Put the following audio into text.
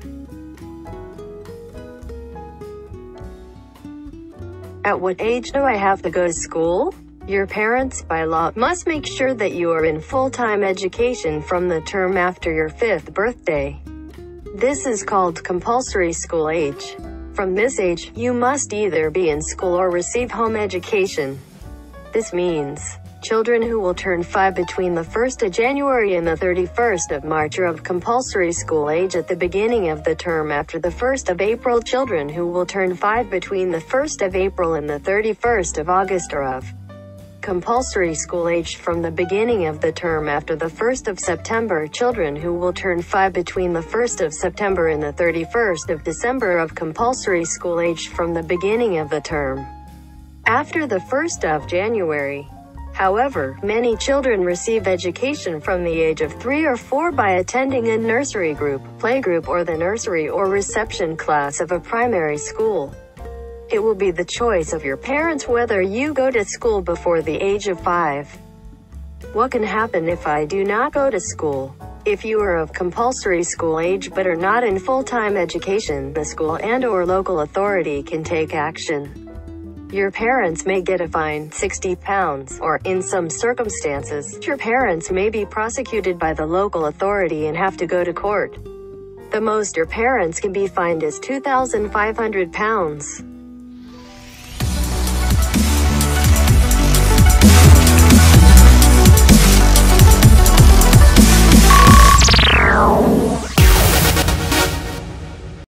At what age do I have to go to school? Your parents, by law, must make sure that you are in full-time education from the term after your 5th birthday. This is called compulsory school age. From this age, you must either be in school or receive home education. This means children who will turn 5 between the 1st of January and the 31st of March are of compulsory school age at the beginning of the term after the 1st of April. Children who will turn 5 between the 1st of April and the 31st of August are of compulsory school age from the beginning of the term after the 1st of September. Children who will turn 5 between the 1st of September and the 31st of December of compulsory school age from the beginning of the term after the 1st of January. However, many children receive education from the age of 3 or 4 by attending a nursery group, playgroup, or the nursery or reception class of a primary school. It will be the choice of your parents whether you go to school before the age of 5. What can happen if I do not go to school? If you are of compulsory school age but are not in full-time education, the school and/or local authority can take action. Your parents may get a fine, £60, or, in some circumstances, your parents may be prosecuted by the local authority and have to go to court. The most your parents can be fined is £2,500.